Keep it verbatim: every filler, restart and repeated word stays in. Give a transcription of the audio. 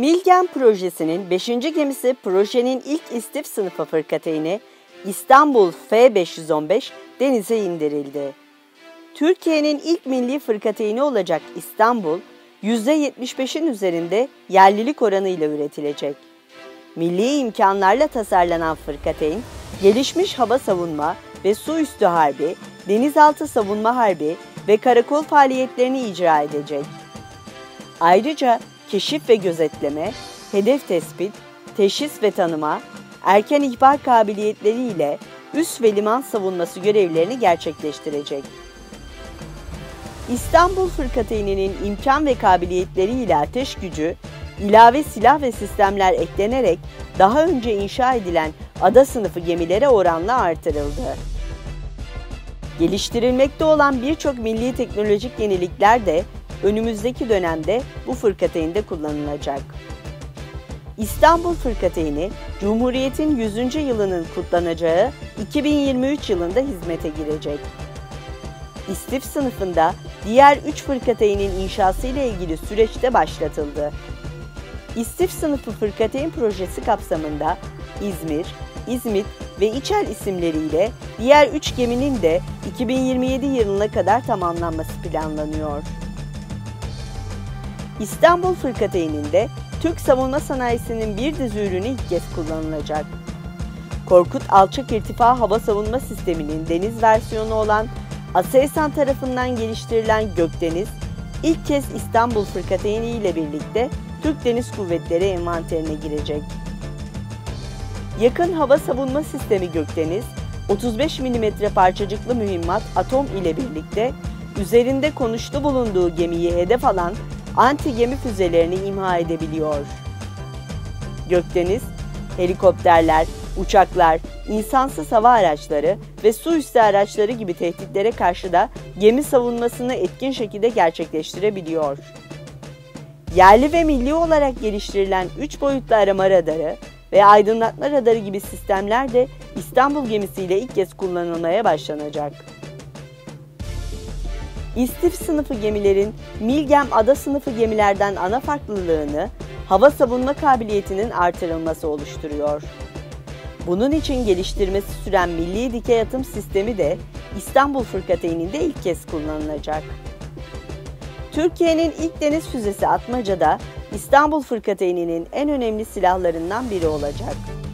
Milgem projesinin beşinci gemisi projenin ilk istif sınıfı fırkateyni İstanbul F beş yüz on beş denize indirildi. Türkiye'nin ilk milli fırkateyni olacak İstanbul, yüzde yetmiş beşin üzerinde yerlilik oranıyla üretilecek. Milli imkanlarla tasarlanan fırkateyn, gelişmiş hava savunma ve su üstü harbi, denizaltı savunma harbi ve karakol faaliyetlerini icra edecek. Ayrıca keşif ve gözetleme, hedef tespit, teşhis ve tanıma, erken ihbar kabiliyetleriyle üs ve liman savunması görevlerini gerçekleştirecek. İstanbul Fırkateyninin imkan ve kabiliyetleriyle ateş gücü, ilave silah ve sistemler eklenerek daha önce inşa edilen ada sınıfı gemilere oranla artırıldı. Geliştirilmekte olan birçok milli teknolojik yenilikler de önümüzdeki dönemde bu fırkateynde kullanılacak. İstanbul Fırkateyni, Cumhuriyet'in yüzüncü yılının kutlanacağı iki bin yirmi üç yılında hizmete girecek. İstif sınıfında diğer üç fırkateynin inşası ile ilgili süreçte başlatıldı. İstif sınıfı fırkateyn projesi kapsamında İzmir, İzmit ve İçel isimleriyle diğer üç geminin de iki bin yirmi yedi yılına kadar tamamlanması planlanıyor. İstanbul Fırkateyninde Türk savunma sanayisinin bir dizi ürünü ilk kez kullanılacak. Korkut Alçak İrtifa Hava Savunma Sistemi'nin deniz versiyonu olan Aselsan tarafından geliştirilen Gökdeniz, ilk kez İstanbul Fırkateyni ile birlikte Türk Deniz Kuvvetleri envanterine girecek. Yakın hava savunma sistemi Gökdeniz, otuz beş milimetre parçacıklı mühimmat Atom ile birlikte üzerinde konuşlu bulunduğu gemiyi hedef alan anti-gemi füzelerini imha edebiliyor. Gökdeniz, helikopterler, uçaklar, insansız hava araçları ve su üstü araçları gibi tehditlere karşı da gemi savunmasını etkin şekilde gerçekleştirebiliyor. Yerli ve milli olarak geliştirilen üç boyutlu arama radarı ve aydınlatma radarı gibi sistemler de İstanbul gemisiyle ilk kez kullanılmaya başlanacak. İstif sınıfı gemilerin Milgem ada sınıfı gemilerden ana farklılığını hava savunma kabiliyetinin artırılması oluşturuyor. Bunun için geliştirmesi süren milli dikey atım sistemi de İstanbul Fırkateyninde ilk kez kullanılacak. Türkiye'nin ilk deniz füzesi Atmaca'da İstanbul Fırkateyninin en önemli silahlarından biri olacak.